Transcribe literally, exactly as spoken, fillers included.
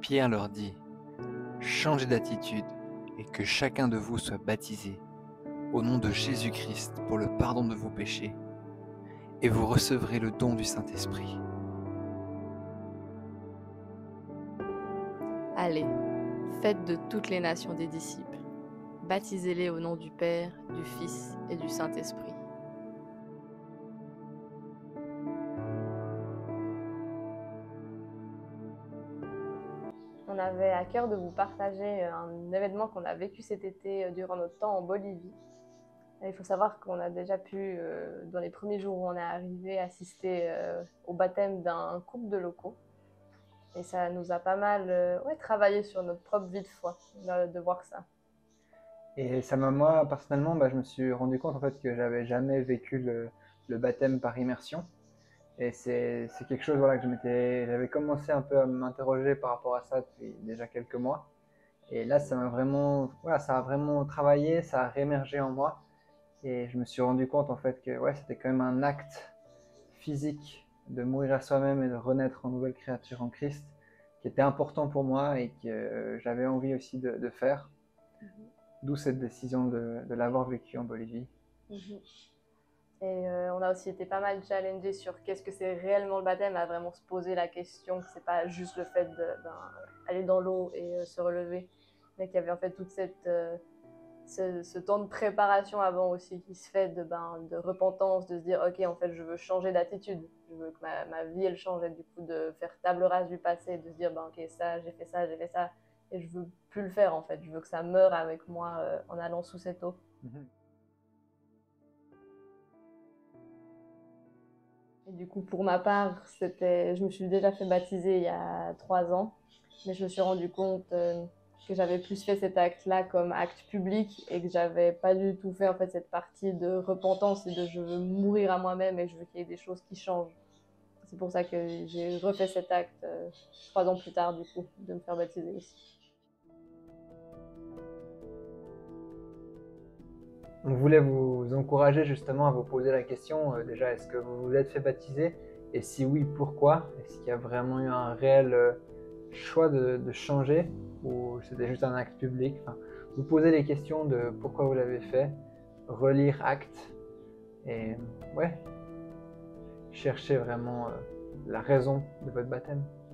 Pierre leur dit: changez d'attitude et que chacun de vous soit baptisé au nom de Jésus-Christ pour le pardon de vos péchés, et vous recevrez le don du Saint-Esprit. Allez, faites de toutes les nations des disciples. Baptisez-les au nom du Père, du Fils et du Saint-Esprit. On avait à cœur de vous partager un événement qu'on a vécu cet été durant notre temps en Bolivie. Et il faut savoir qu'on a déjà pu, euh, dans les premiers jours où on est arrivé, assister euh, au baptême d'un couple de locaux. Et ça nous a pas mal euh, ouais, travaillé sur notre propre vie de foi, de, de voir ça. Et ça m'a, moi, personnellement, bah, je me suis rendu compte en fait que j'avais jamais vécu le, le baptême par immersion. Et c'est c'est quelque chose voilà, que je m'étais, j'avais commencé un peu à m'interroger par rapport à ça depuis déjà quelques mois. Et là, ça m'a vraiment, voilà, ça a vraiment travaillé, ça a réémergé en moi. Et je me suis rendu compte en fait que ouais, c'était quand même un acte physique de mourir à soi-même et de renaître en nouvelle créature en Christ qui était important pour moi et que euh, j'avais envie aussi de, de faire. Mm-hmm. D'où cette décision de, de l'avoir vécu en Bolivie. Mm-hmm. Et euh, on a aussi été pas mal challengés sur qu'est-ce que c'est réellement le baptême, à vraiment se poser la question que c'est pas juste le fait d'aller ben, dans l'eau et euh, se relever, mais qu'il y avait en fait toute cette euh, ce, ce temps de préparation avant aussi qui se fait de, ben, de repentance, de se dire ok en fait je veux changer d'attitude, je veux que ma, ma vie elle change, et du coup de faire table rase du passé, de se dire ben, ok ça j'ai fait ça, j'ai fait ça et je veux plus le faire en fait, je veux que ça meure avec moi euh, en allant sous cette eau. Mm-hmm. Et du coup, pour ma part, c'était, je me suis déjà fait baptiser il y a trois ans, mais je me suis rendu compte euh, que j'avais plus fait cet acte-là comme acte public et que j'avais pas du tout fait en fait cette partie de repentance et de je veux mourir à moi-même et je veux qu'il y ait des choses qui changent. C'est pour ça que j'ai refait cet acte euh, trois ans plus tard du coup, de me faire baptiser aussi. On voulait vous encourager justement à vous poser la question, euh, déjà, est-ce que vous vous êtes fait baptiser? Et si oui, pourquoi? Est-ce qu'il y a vraiment eu un réel euh, choix de, de changer ou c'était juste un acte public? Enfin, vous posez les questions de pourquoi vous l'avez fait, relire Actes et ouais, chercher vraiment euh, la raison de votre baptême.